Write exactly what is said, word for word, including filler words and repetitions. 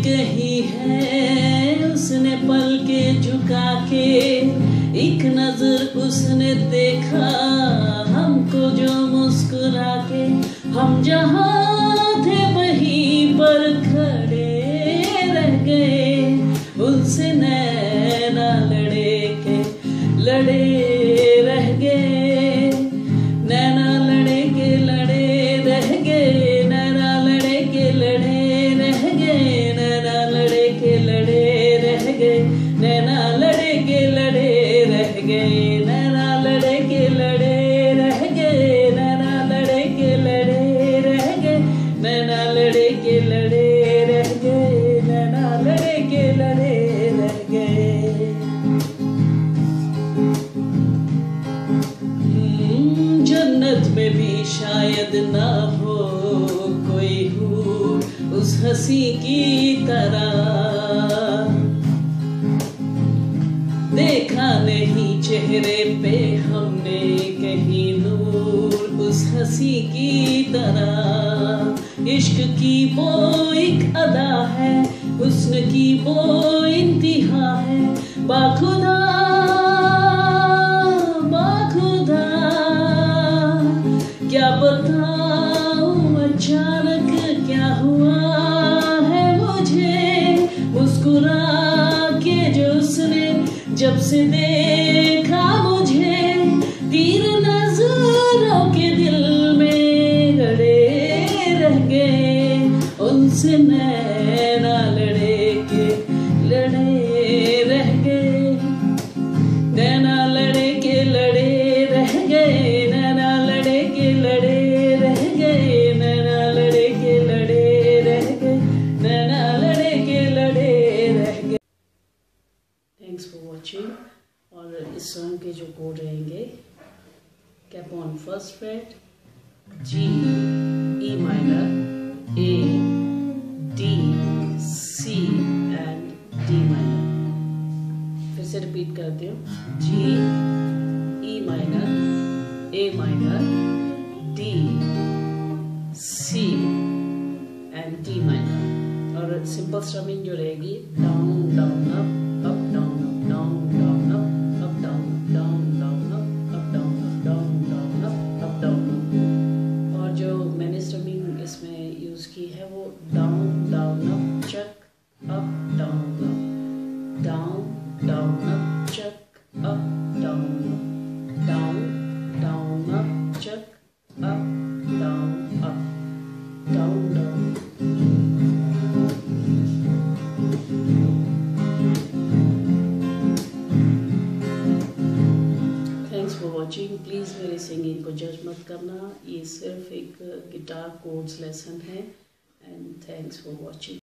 कही है उसने पल के झुका के, एक नजर उसने देखा हमको जो मुस्कुरा के। हम जहाँ थे वहीं पर खड़े रह गए, उनसे नैना लड़े के लड़े रह गए। नैना लड़े के लड़े रह गए, नैना लड़े के लड़े रह गए, नैना लड़े के लड़े रह गए, नैना लड़े के लड़े रह गए, नैना लड़े के लड़े रह गए, नैना लड़े के लड़े रह गए, नैना लड़े के लड़े रह गए, नैना लड़े के लड़े रह गए। जन्नत में भी शायद ना हो कोई हूर उस हंसी की तरह, देखा नहीं चेहरे पे हमने कहीं नूर उस हंसी की तरह। इश्क की वो एक अदा है, हुस्न की वो इंतहा है, बाखुदा बाखुदा क्या बताऊं अचानक क्या हुआ है मुझे। मुस्कुरा के जो उसने जब से देखा मुझे, तीर नजरों के दिल में गड़े रह गए, उनसे नैना लड़े के लड़े रह गए, नैना लड़े के लड़े रह गए, नैना लड़े के लड़े रह गए, नैना लड़े के लड़े रह गए, नैना लड़े के लड़े रह गए। Thanks for watching. और इस सॉन्ग के जो कोड रहेंगे, capo on first fret, G, E minor, A, D, C and D minor. फिर से रिपीट करती हूँ, G, E minor, A minor, D, C and D minor. और सिंपल स्ट्रमिंग जो रहेगी, down down up up down up down down up up down down down up up down up down down up up down up. और जो मैंने strumming इसमें use की है वो down down up chuck up down up, down down up chuck up down up, down down up chuck up down up, down down. Thanks for watching. Please मेरी singing को जज मत करना, ये सिर्फ एक गिटार कोड्स लेसन है। And thanks for watching.